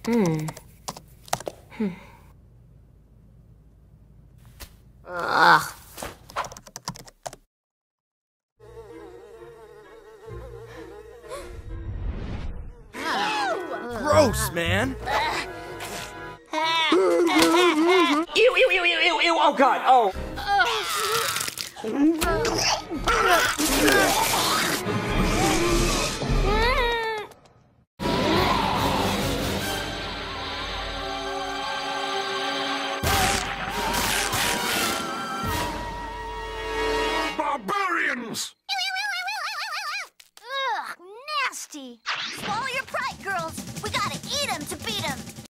Ugh. Gross, man! Ew, ew, ew, ew, ew, ew, oh god, oh!